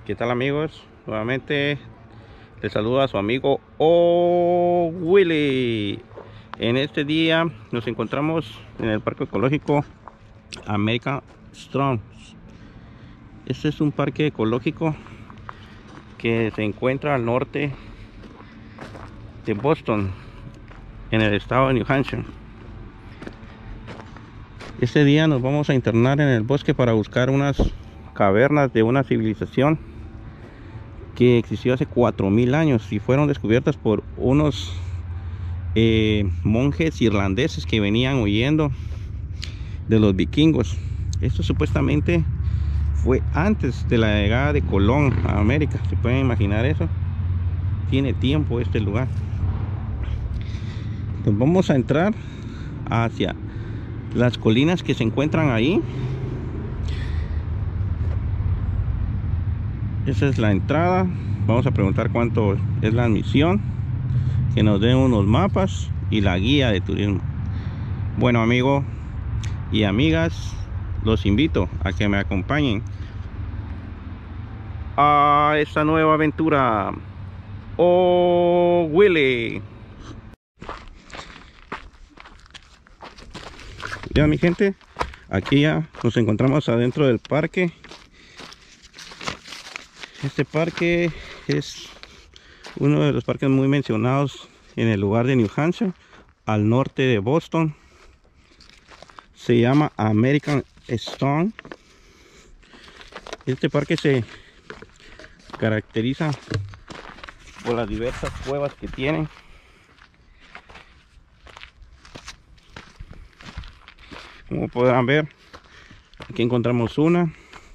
¿Qué tal, amigos? Nuevamente les saluda a su amigo Willy. En este día nos encontramos en el parque ecológico American Strong. Este es un parque ecológico que se encuentra al norte de Boston, en el estado de New Hampshire. Este día nos vamos a internar en el bosque para buscar unas cavernas de una civilización que existió hace 4000 años y fueron descubiertas por unos monjes irlandeses que venían huyendo de los vikingos. Esto supuestamente fue antes de la llegada de Colón a América. ¿Se pueden imaginar eso? Tiene tiempo este lugar. Pues vamos a entrar hacia las colinas que se encuentran ahí. Esa es la entrada. Vamos a preguntar cuánto es la admisión, que nos den unos mapas y la guía de turismo. Bueno, amigos y amigas, los invito a que me acompañen a esta nueva aventura. Willy. Ya, mi gente, aquí ya nos encontramos adentro del parque. Este parque es uno de los parques muy mencionados en el lugar de New Hampshire, al norte de Boston. Se llama American Stone. Este parque se caracteriza por las diversas cuevas que tiene. Como podrán ver, aquí encontramos una.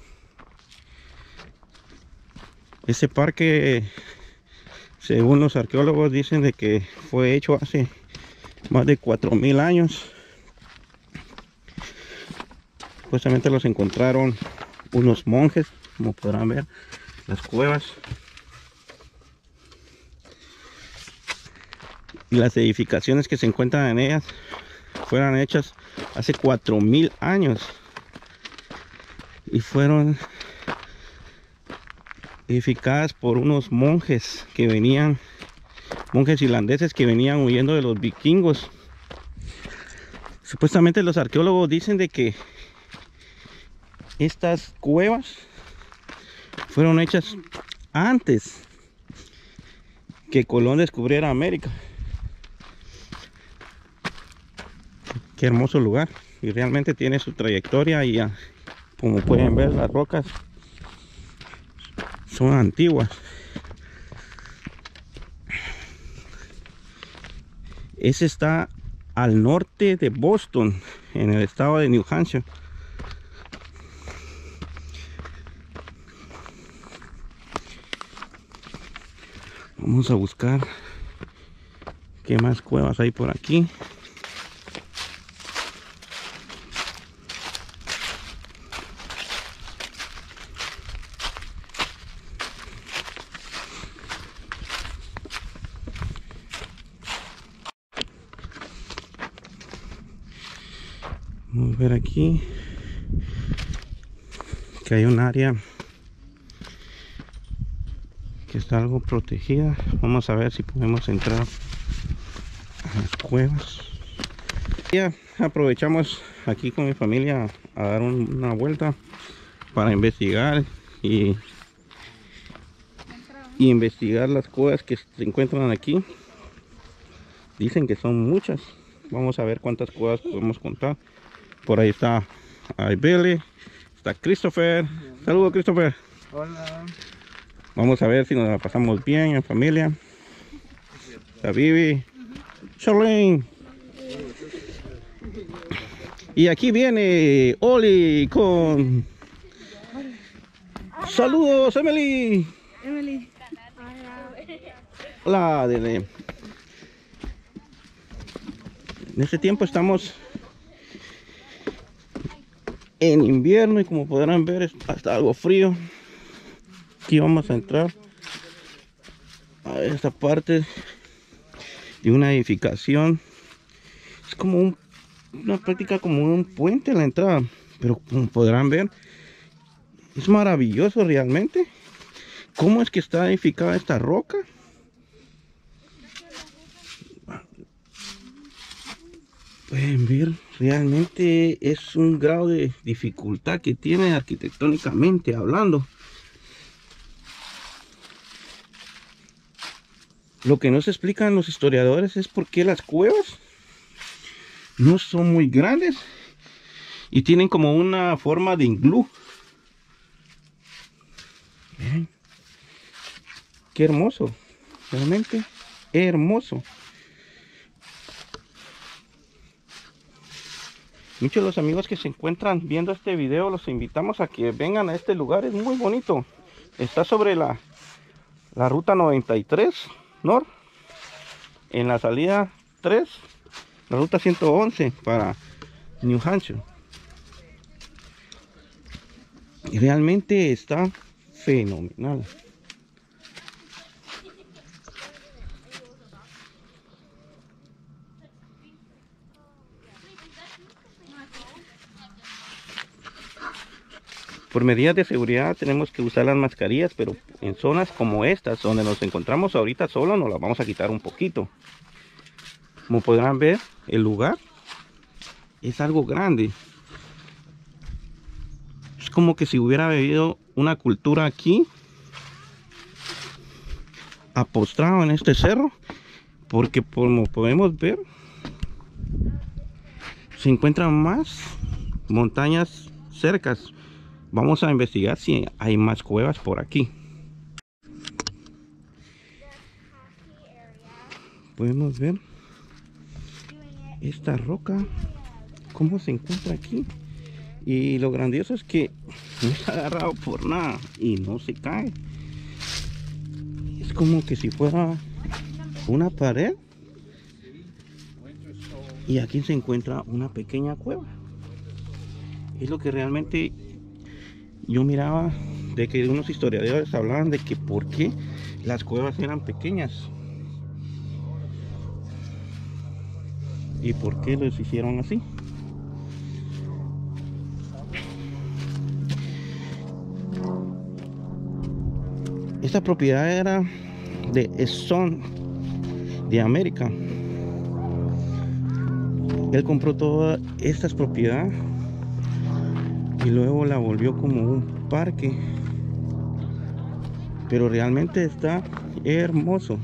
Este parque, según los arqueólogos, dicen de que fue hecho hace más de 4000 años. Supuestamente los encontraron unos monjes, como podrán ver, las cuevas. Y las edificaciones que se encuentran en ellas fueron hechas hace 4000 años. Y fueron edificadas por unos monjes que venían, monjes irlandeses que venían huyendo de los vikingos. Supuestamente los arqueólogos dicen de que estas cuevas fueron hechas antes que Colón descubriera América. Qué hermoso lugar, y realmente tiene su trayectoria. Y como pueden ver, las rocas son antiguas. Ese está al norte de Boston, en el estado de New Hampshire. Vamos a buscar qué más cuevas hay por aquí. Vamos a ver aquí que hay un área que está algo protegida. Vamos a ver si podemos entrar a las cuevas. Ya aprovechamos aquí con mi familia a dar una vuelta para investigar y investigar las cuevas que se encuentran aquí. Dicen que son muchas. Vamos a ver cuántas cuevas podemos contar. Por ahí está Billy, está Christopher. Saludos, Christopher. Hola. Vamos a ver si nos la pasamos bien en familia. Está Vivi, Charlene. Y aquí viene Oli con... Saludos, Emily. Emily. Hola, Dele. En este tiempo estamos en invierno y como podrán ver está algo frío. Aquí vamos a entrar a esta parte de una edificación. Es como una práctica como un puente en la entrada, pero como podrán ver, es maravilloso realmente. ¿Cómo es que está edificada esta roca? Pueden ver, realmente es un grado de dificultad que tiene arquitectónicamente hablando. Lo que no se explican los historiadores es por qué las cuevas no son muy grandes y tienen como una forma de iglú. Miren, qué hermoso, realmente hermoso. Muchos de los amigos que se encuentran viendo este video, los invitamos a que vengan a este lugar. Es muy bonito. Está sobre la ruta 93 North, en la salida 3, la ruta 111 para New Hampshire. Y realmente está fenomenal. Por medidas de seguridad tenemos que usar las mascarillas, pero en zonas como estas, donde nos encontramos ahorita solo, nos las vamos a quitar un poquito. Como podrán ver, el lugar es algo grande. Es como que si hubiera habido una cultura aquí, apostrado en este cerro, porque como podemos ver, se encuentran más montañas cercas. Vamos a investigar si hay más cuevas por aquí. Podemos ver esta roca, cómo se encuentra aquí. Y lo grandioso es que no está agarrado por nada y no se cae. Es como que si fuera una pared. Y aquí se encuentra una pequeña cueva. Es lo que realmente yo miraba, de que unos historiadores hablaban de que por qué las cuevas eran pequeñas y por qué los hicieron así. Esta propiedad era de Stone de América. Él compró todas estas propiedades y luego la volvió como un parque, pero realmente está hermoso.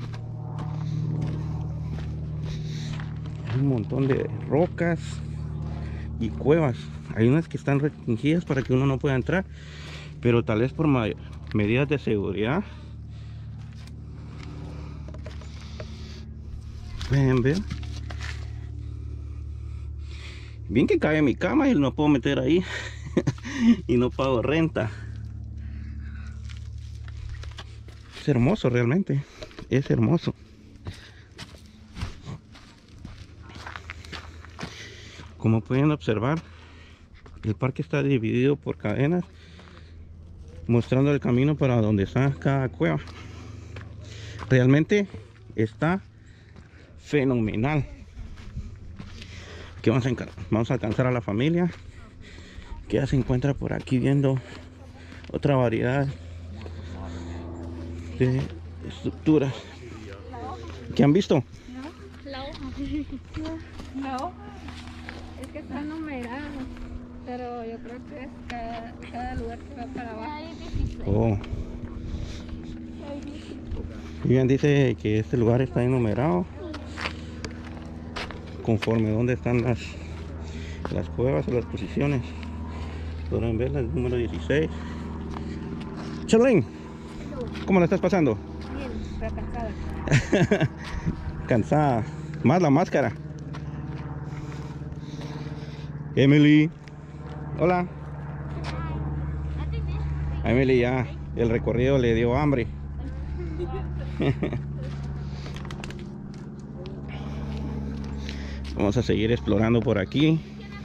Hay un montón de rocas y cuevas. Hay unas que están restringidas para que uno no pueda entrar, pero tal vez por medidas de seguridad. Pueden ver bien que cabe mi cama y no puedo meter ahí. Y no pago renta. Es hermoso, realmente es hermoso. Como pueden observar, el parque está dividido por cadenas, mostrando el camino para donde está cada cueva. Realmente está fenomenal. Que vamos a alcanzar a la familia que ya se encuentra por aquí viendo otra variedad de estructuras. ¿Qué han visto? No, es que está numerado, pero yo creo que es cada lugar que va para abajo. Oh. Bien, dice que este lugar está enumerado conforme donde están las cuevas o las posiciones. Podrán ver el número 16. Charlene, ¿cómo la estás pasando? Bien, pero cansada. Cansada, más la máscara. Emily, hola. A Emily ya el recorrido le dio hambre. Vamos a seguir explorando por aquí.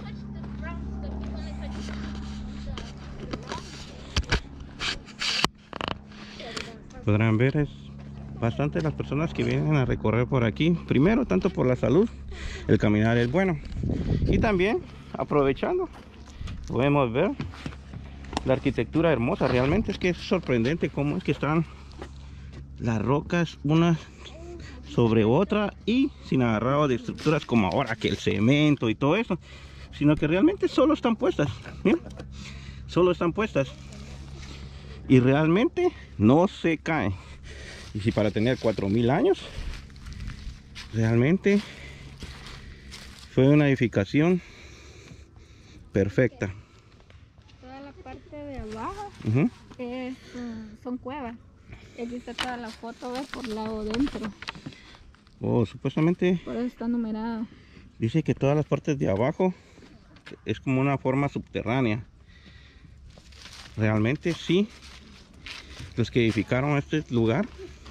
Podrán ver, es bastante las personas que vienen a recorrer por aquí. Primero, tanto por la salud, el caminar es bueno. Y también, aprovechando, podemos ver La arquitectura hermosa, realmente es que es sorprendente cómo es que están las rocas una sobre otra y sin agarrado de estructuras como ahora que el cemento y todo eso, sino que realmente solo están puestas. ¿Bien? Solo están puestas y realmente no se caen. Y si para tener 4000 años, realmente fue una edificación perfecta. Toda la parte de abajo Uh-huh. son cuevas. Aquí está toda la foto, ¿ves? Por lado dentro. Oh, supuestamente Por eso está numerado. dice que todas las partes de abajo es como una forma subterránea. Realmente sí, los que edificaron este lugar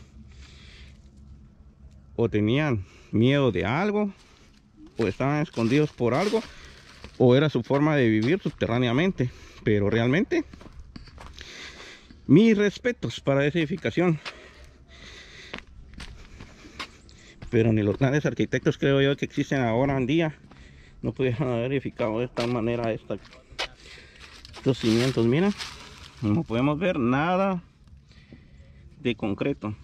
o tenían miedo de algo, o estaban escondidos por algo, o era su forma de vivir subterráneamente. Pero realmente, mis respetos para esa edificación. Pero ni los grandes arquitectos, creo yo, que existen ahora en día, no pudieron haber edificado de esta manera estos cimientos. Mira, no podemos ver nada de concreto.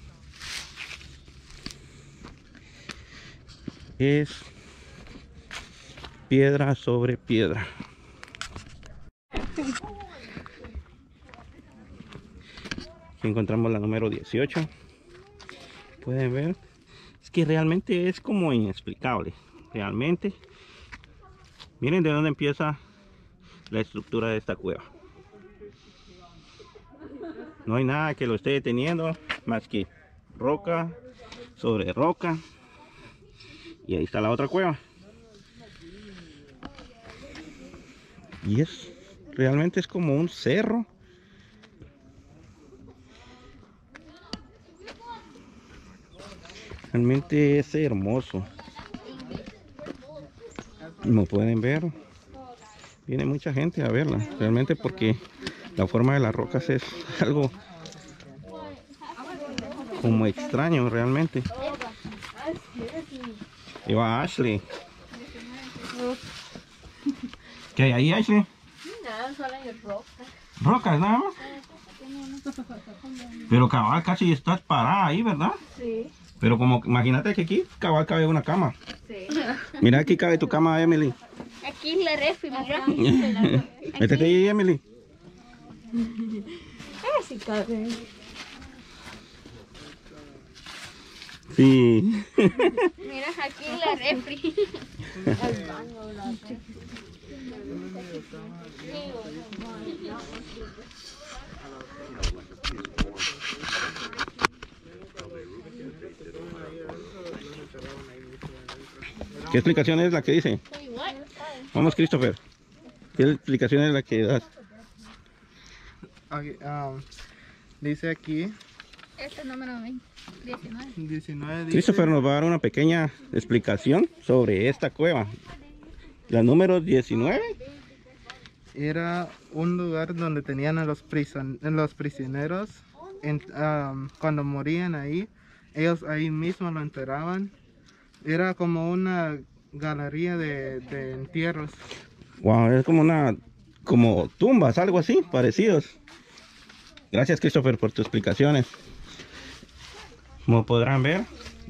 Es piedra sobre piedra. Aquí encontramos la número 18. Pueden ver, es que realmente es como inexplicable. Realmente, miren de dónde empieza la estructura de esta cueva. No hay nada que lo esté deteniendo más que roca sobre roca. Y ahí está la otra cueva. Y realmente es como un cerro. Realmente es hermoso. Como pueden ver, viene mucha gente a verla. Realmente porque la forma de las rocas es algo como extraño realmente. Y va Ashley. ¿Qué hay ahí, Ashley? Nada, solo hay rocas. Rocas nada más. Pero cabal casi estás parada ahí, ¿verdad? Sí. Pero como imagínate que aquí cabal cabe una cama. Sí. Mira, aquí cabe tu cama, Emily. Aquí es la refri, mira. Métete ahí, Emily. Sí, cabe. Sí. Mira, aquí es la refri. ¿Qué explicación es la que dice? Vamos, Christopher. ¿Qué explicación es la que das? Okay, dice aquí Este es número 19. 19 dice, Christopher nos va a dar una pequeña explicación sobre esta cueva. La número 19. era un lugar donde tenían a los prisioneros cuando morían ahí, ellos ahí mismo lo enterraban. Era como una galería de entierros. Wow, es como tumbas, algo así, parecidos. Gracias, Christopher, por tus explicaciones. Como podrán ver,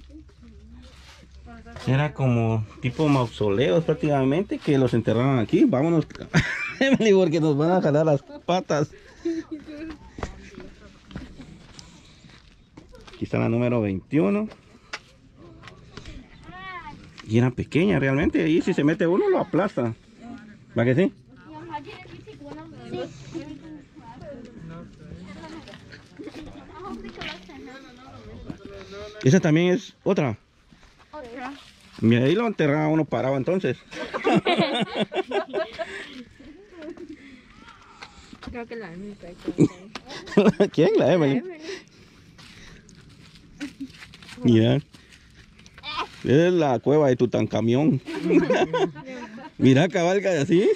era como tipo mausoleos prácticamente que los enterraron aquí. Vámonos, Emily, porque nos van a jalar las patas. Aquí está la número 21. Y era pequeña realmente. Ahí si se mete uno lo aplasta. ¿Va que sí? Esa también es otra. Otra. Mira, ahí lo enterraba uno parado entonces. Creo que la Emily. ¿Quién? La Emily. Mira. Es la cueva de Tutankamón. Mira, cabalga así.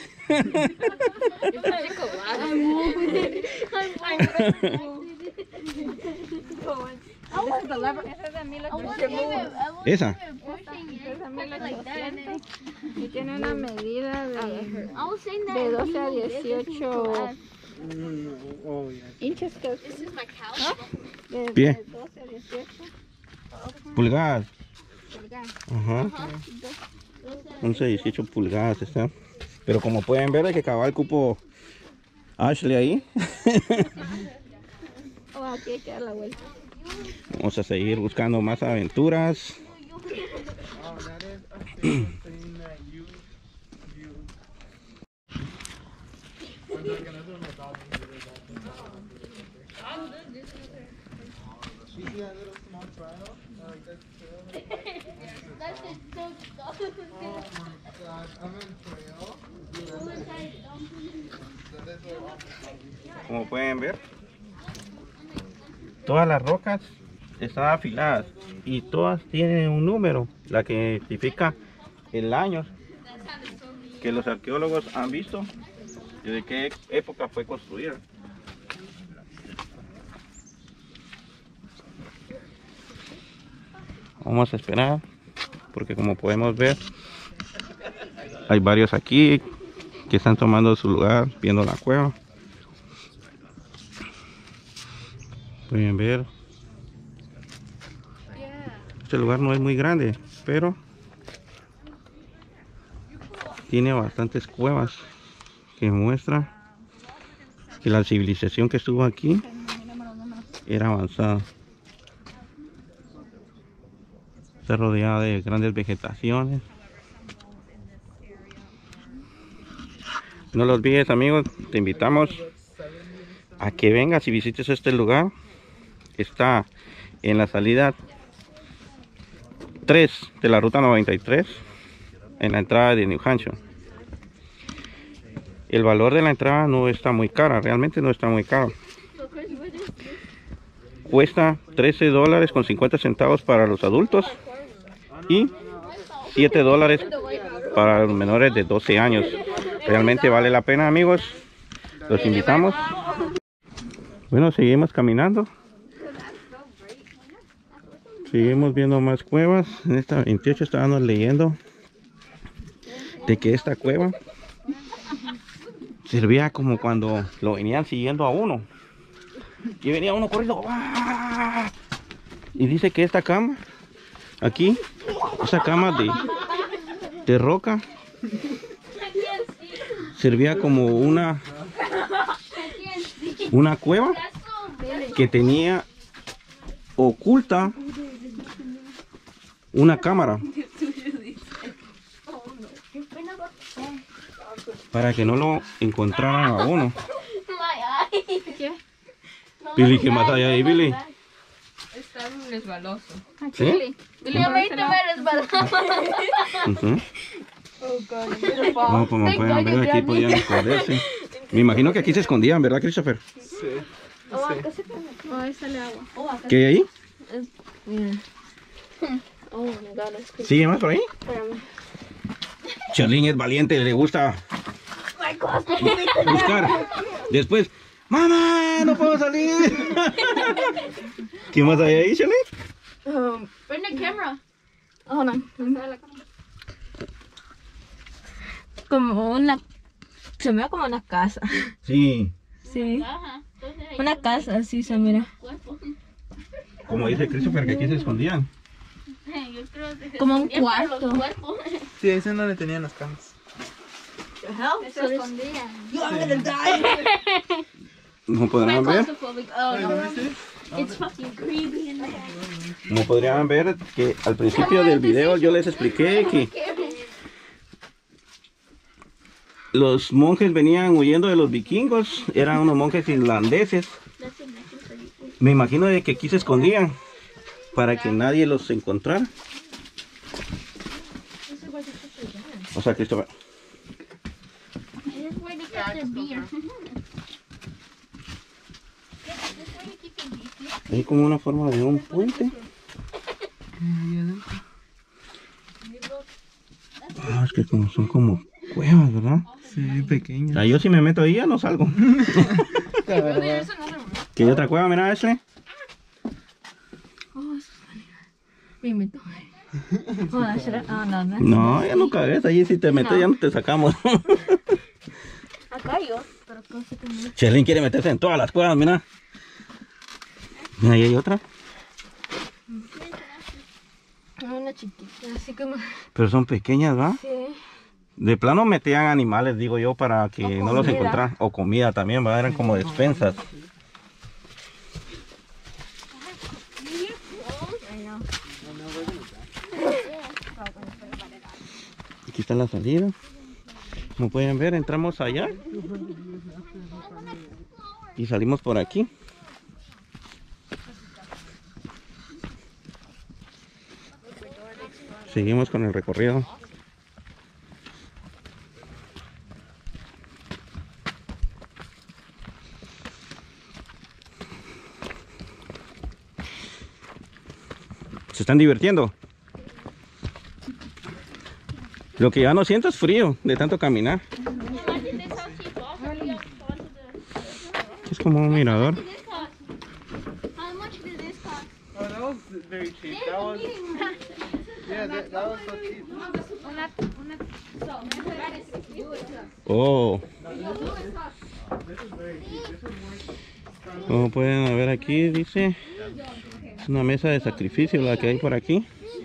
Esa. Y tiene una medida de 12 a 18 Oh, yeah. Inches que ¿Ah? De Pie. 12 a 18 Pulgadas. pulgadas. Ajá. 11, 18 pulgadas está. Pero como pueden ver, hay que acabar el cupo Ashley ahí. Oh, aquí hay que dar la vuelta. Vamos a seguir buscando más aventuras. Oh, that is a famous thing that you. You see that little small trial? Like that trail? Oh my god, I'm in trail. Como pueden ver, todas las rocas están afiladas y todas tienen un número, la que identifica el año que los arqueólogos han visto y de qué época fue construida. Vamos a esperar porque como podemos ver hay varios aquí que están tomando su lugar viendo la cueva. Pueden ver, este lugar no es muy grande, pero tiene bastantes cuevas que muestran que la civilización que estuvo aquí era avanzada. Está rodeada de grandes vegetaciones. No lo olvides, amigos, te invitamos a que vengas y visites este lugar. Está en la salida 3 de la ruta 93 en la entrada de New Hampshire. El valor de la entrada no está muy cara, realmente no está muy caro. Cuesta $13.50 para los adultos y $7 para los menores de 12 años. Realmente vale la pena, amigos. Los invitamos. Bueno, seguimos caminando. Seguimos viendo más cuevas. En esta 28 estábamos leyendo de que esta cueva servía como cuando lo venían siguiendo a uno. Y venía uno corriendo. ¡Ah! Y dice que esta cama, aquí, esa cama de roca, servía como una cueva que tenía oculta una cámara para que no lo encontraran a uno. Billy, ¿qué más hay ahí, Billy? Está resbaloso. ¿Sí? Billy, ahorita me resbalaba. No, como pueden ver, aquí podían esconderse. Me imagino que aquí se escondían, ¿verdad, Christopher? Sí. Oh, acá se pone. Oh, ahí sale agua. ¿Qué hay ahí? Oh, my God, es que... ¿Sigue más por ahí? Espérame. Charlene es valiente, le gusta buscar. Después, ¡mamá! ¡No puedo salir! ¿Qué más hay ahí, Charlene? Bring the camera. Oh, no. Como una... Se mira como una casa. Sí, Sí. Una casa, así se mira. como dice Christopher, que aquí se escondían. Como un cuarto. Sí, ese no le tenían las camas. Se escondían. Como podrán ver, que al principio del video yo les expliqué que los monjes venían huyendo de los vikingos, eran unos monjes irlandeses. Me imagino de que aquí se escondían para que nadie los encontrara. O sea, Christopher. Hay como una forma de un puente. Ah, es que como son como cuevas, ¿verdad? Sí, pequeño. O sea, yo si me meto ahí ya no salgo. ¿Qué hay otra cueva? Mira, Ashley. Me meto. Oh, no, no. No, ya no cagues. Ahí si te metes ya no te sacamos. gallos, pero no sé cómo es. Chelín quiere meterse en todas las cuevas, mira. Mira, ahí hay otra. Una chiquita, así como... Pero son pequeñas, ¿va? Sí. De plano metían animales, digo yo, para que O no los comida. encontraran. O comida también, ¿va? Eran como despensas. Ay, no. Aquí está la salida. Como pueden ver, entramos allá. Y salimos por aquí. Seguimos con el recorrido. ¿Se están divirtiendo? Lo que ya no siento es frío de tanto caminar. Es como un mirador. How much did this cost? Oh, that was very cheap. That was, yeah, that was so cheap. Oh. Como pueden ver aquí, dice, es una mesa de sacrificio la que hay por aquí.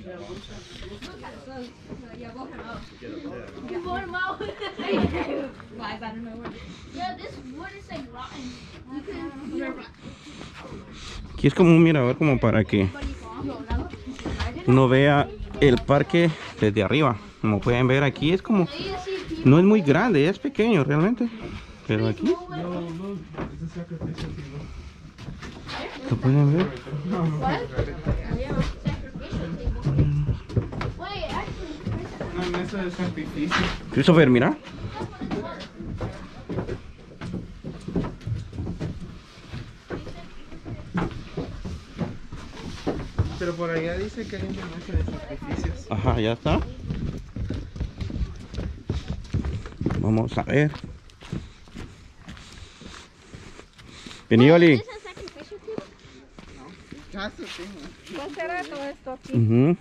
Yeah, this wood is like rotten. Aquí es como un mirador como para que uno vea el parque desde arriba. Como pueden ver aquí es como, no es muy grande, es pequeño realmente. Pero aquí lo pueden ver. Wait, actually, Una mesa de sacrificio. Christopher, mira. Pero por allá dice que hay una mesa de sacrificios. Ajá, ya está. Vamos a ver. Vení, Oli. is a sacrificial table? That's the thing. ¿Cuál será todo esto aquí? Ujú.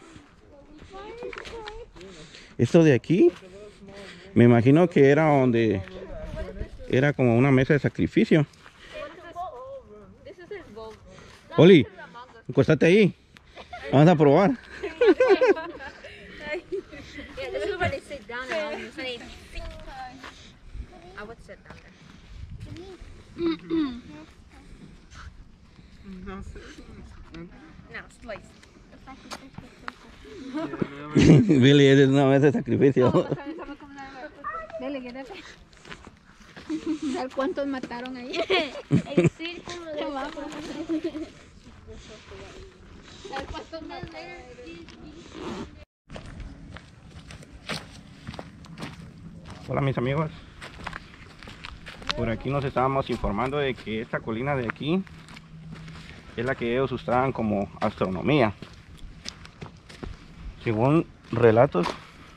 Esto de aquí, me imagino que era donde era como una mesa de sacrificio. This is his bowl. Oli, acuéstate ahí. Vamos a probar. Yeah, this is where they sit down and all this. I would sit down there. No sé. No, slice. Billy, esa es una mesa de sacrificio. Dale, quédate. A ver cuántos mataron ahí. El círculo de Vamos. A ver cuántos mataron. Hola mis amigos. Por aquí nos estábamos informando de que esta colina de aquí es la que ellos usaban como astronomía. Según relatos,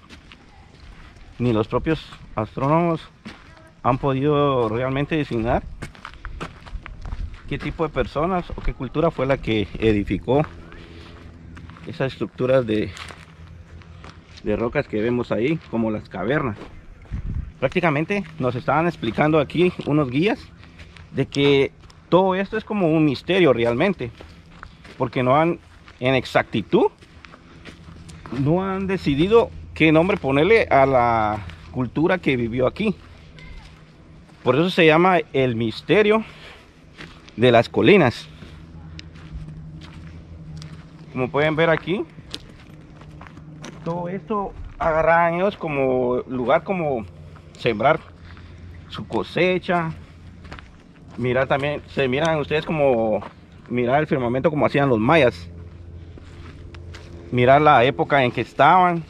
ni los propios astrónomos han podido realmente designar qué tipo de personas o qué cultura fue la que edificó esas estructuras de rocas que vemos ahí, como las cavernas. Prácticamente nos estaban explicando aquí unos guías de que todo esto es como un misterio realmente, porque no han en exactitud no han decidido qué nombre ponerle a la cultura que vivió aquí. Por eso se llama el misterio de las colinas. Como pueden ver aquí, todo esto agarraban ellos como lugar como sembrar su cosecha. Mirar también, se miran ustedes como mirar el firmamento como hacían los mayas. Mirar la época en que estaban.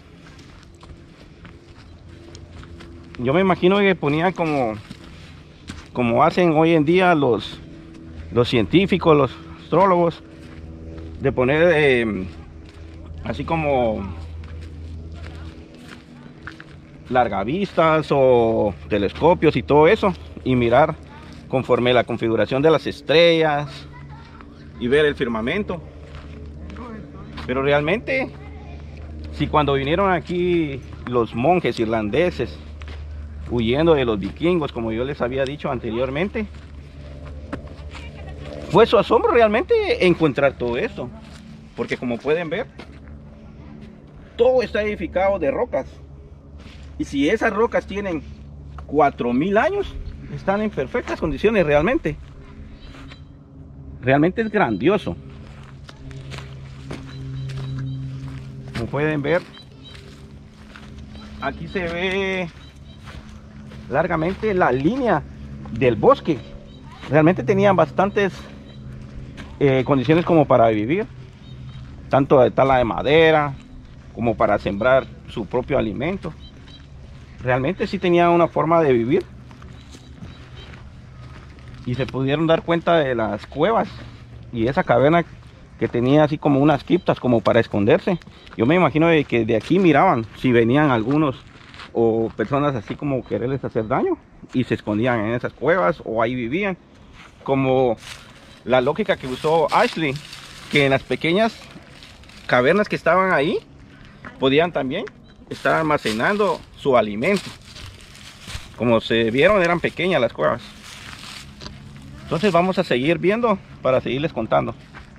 Yo me imagino que ponían como hacen hoy en día los científicos, los astrólogos, de poner así como largavistas o telescopios y todo eso, y mirar conforme la configuración de las estrellas y ver el firmamento. Pero realmente, si cuando vinieron aquí los monjes irlandeses huyendo de los vikingos, como yo les había dicho anteriormente. Fue su asombro realmente encontrar todo esto, porque como pueden ver, todo está edificado de rocas. Y si esas rocas tienen 4000 años, están en perfectas condiciones realmente. Realmente es grandioso. Como pueden ver, aquí se ve largamente la línea del bosque. Realmente tenían bastantes condiciones como para vivir, tanto de tala de madera como para sembrar su propio alimento. Realmente sí tenían una forma de vivir, y se pudieron dar cuenta de las cuevas y esa caverna que tenía así como unas criptas como para esconderse. Yo me imagino de que de aquí miraban si venían algunos o personas así como quererles hacer daño, y se escondían en esas cuevas o ahí vivían, como la lógica que usó Ashley, que en las pequeñas cavernas que estaban ahí podían también estar almacenando su alimento. Como se vieron, eran pequeñas las cuevas. Entonces vamos a seguir viendo para seguirles contando.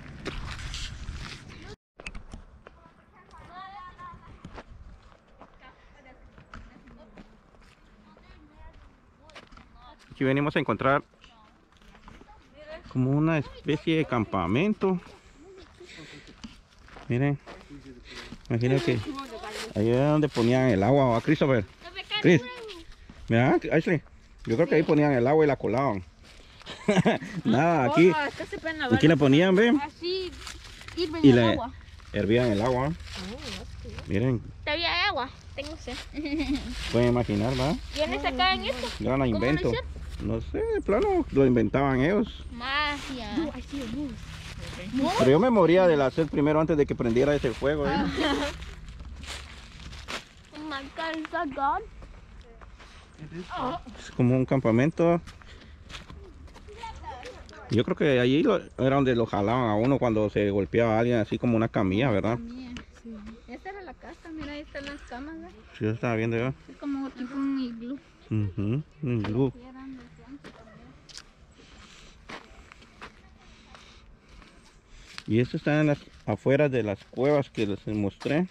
Aquí venimos a encontrar como una especie de campamento. Miren, imagino que ahí es donde ponían el agua. ¿A Christopher? Chris, mira, Ashley, yo creo que ahí ponían el agua y la colaban. Nada, aquí la ponían, ven, Así hirven y el le agua. hervían el agua. Miren, ¿Todavía hay agua? Tengo sed. pueden imaginar, ¿verdad? ¿Quiénes sacaban esto? Gran invento. hicieron? No sé, de plano lo inventaban ellos. Magia. Pero yo me moría de la sed primero antes de que prendiera ese fuego. Oh my God, is that God? Es como un campamento. Yo creo que allí era donde lo jalaban a uno cuando se golpeaba a alguien, así como una camilla, ¿verdad? Sí. Esta era la casa, mira, ahí están las camas, ¿verdad? Sí, yo estaba viendo yo. Es como tipo un iglú. Un iglú. Y eran de planta también. Y esto está en las afueras de las cuevas que les mostré.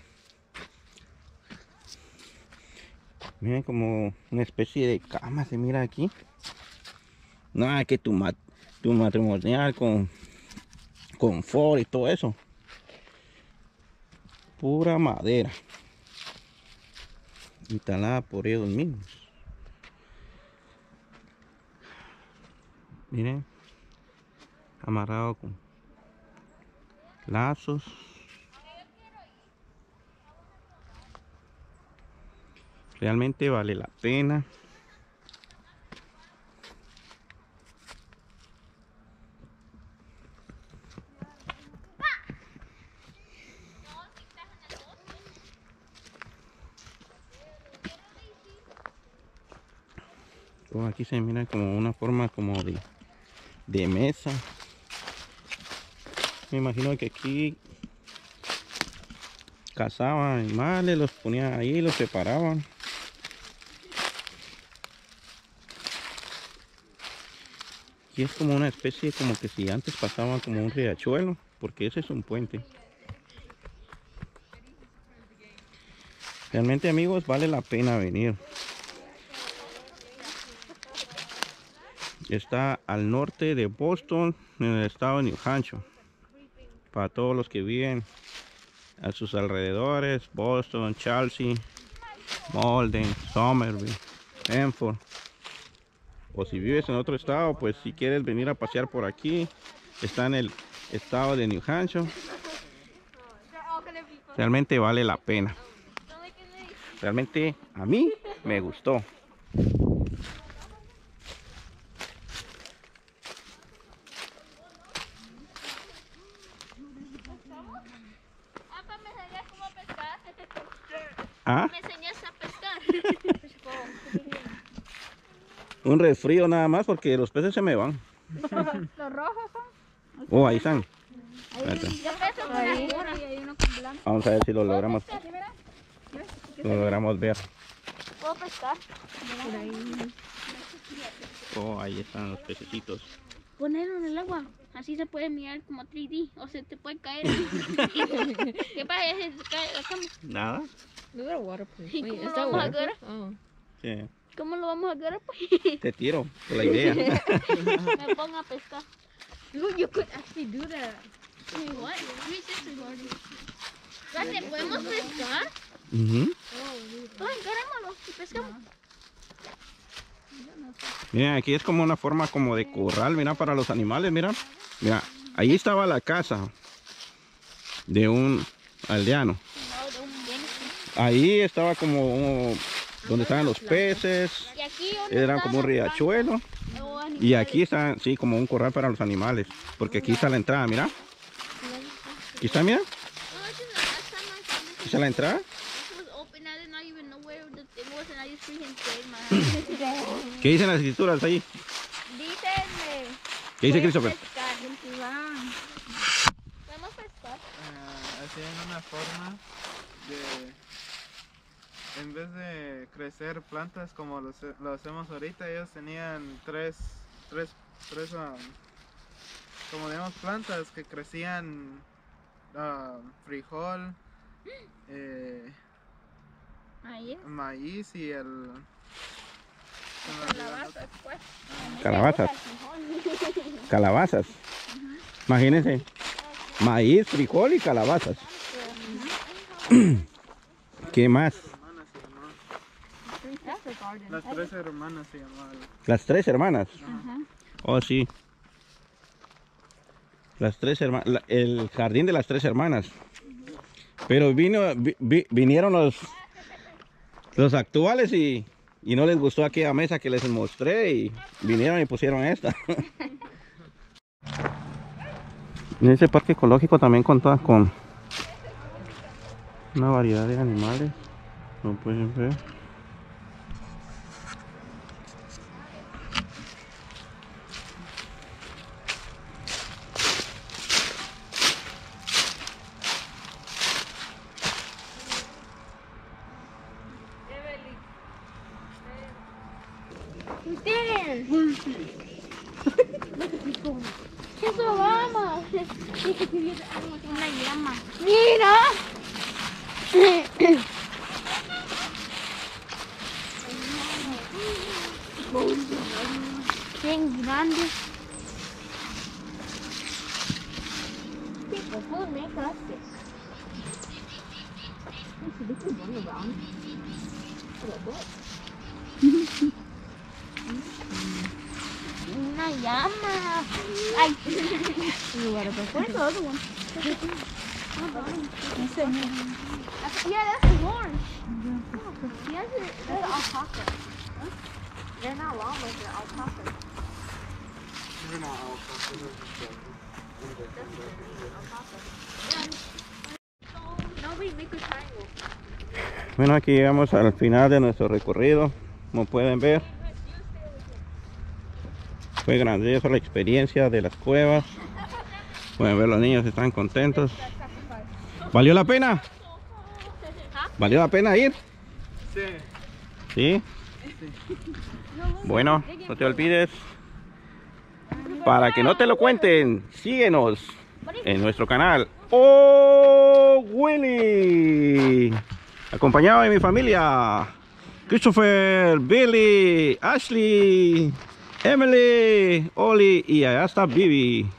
Miren, como una especie de cama se mira aquí. Nada que tu matrimonial con confort y todo eso. Pura madera. Instalada por ellos mismos. Miren. Amarrado con lazos. Realmente vale la pena. Oh, aquí se mira como una forma como de mesa. Me imagino que aquí cazaban animales, los ponían ahí, los separaban. Y es como una especie, como que si antes pasaban como un riachuelo, porque ese es un puente. Realmente, amigos, vale la pena venir. Está al norte de Boston, en el estado de New Hampshire. Para todos los que viven a sus alrededores, Boston, Chelsea, Malden, Somerville, Enfield. O si vives en otro estado, pues si quieres venir a pasear por aquí, está en el estado de New Hampshire. Realmente vale la pena. Realmente a mí me gustó. ¿Me enseñas cómo pescar? ¿Ah? ¿Me enseñas a pescar? Un resfrío nada más porque los peces se me van. Los rojos son. Oh, ahí están. Ahí, Yo peso ahí, una. y hay uno con blanco. Vamos a ver si lo logramos ver. puedo pescar. Por ahí. Oh, ahí están los pececitos. Ponerlo en el agua. Así se puede mirar como 3D. O se te puede caer. ¿Qué pasa si se cae la cama? Nada. We got a water place. ¿Y Wait, cómo is lo that vamos a water? agarrar? Oh. Sí. ¿Cómo lo vamos a agarrar? Pues Te tiro por la idea. me pongo a pescar. You could actually do that. Wait, what? 360 Espérate, ¿podemos pescar? Ujú. Pues encarémoslo y pescamos. Miren, aquí es como una forma como de corral, mira, para los animales, mira. Mira, ahí estaba la casa de un aldeano. No, de un bien. Ahí estaba como donde estaban los peces, Y aquí ¿dónde era está como un la riachuelo. planta? O animales. Y aquí está, sí, como un corral para los animales. Porque aquí está la entrada, mira. Aquí está, mira. No, this is the last time I saw this. Aquí está la entrada. This was open. I did not even know where the thing was, and I just freaking stayed my house. ¿Qué dicen las escrituras ahí? Dicen, ¿Qué dice Christopher? pescar. Podemos pescar. Hacían una forma de, en vez de crecer plantas como lo hacemos ahorita, ellos tenían tres como digamos plantas que crecían frijol, Ahí es. maíz y el Calabaza después. Calabazas. Calabazas. Imagínense. Maíz, frijol y calabazas. ¿Qué más? Las tres hermanas se llamaban. Las tres hermanas. Oh, sí. Las tres hermanas. El jardín de las tres hermanas. Pero vinieron los actuales y no les gustó aquella mesa que les mostré y vinieron y pusieron esta. En ese parque ecológico también contaba con una variedad de animales, como pueden ver. Eso vamos. Una llama. Mira. Bien grande. People food make us sick. Una llama. Ay. Where's the other one? Yeah, that's the horn. Yeah, that's alpaca. They're not long, but they're alpaca. Nobody make a triangle. Bueno, aquí llegamos al final de nuestro recorrido. Como pueden ver, fue grandiosa la experiencia de las cuevas. Pueden ver, los niños están contentos. ¿Valió la pena? ¿Valió la pena ir? Sí. ¿Sí? Bueno, no te olvides. Para que no te lo cuenten, síguenos en nuestro canal. ¡Oh, Willy! Acompañado de mi familia. Christopher, Billy, Ashley, Emily, Oli y allá está Bibi.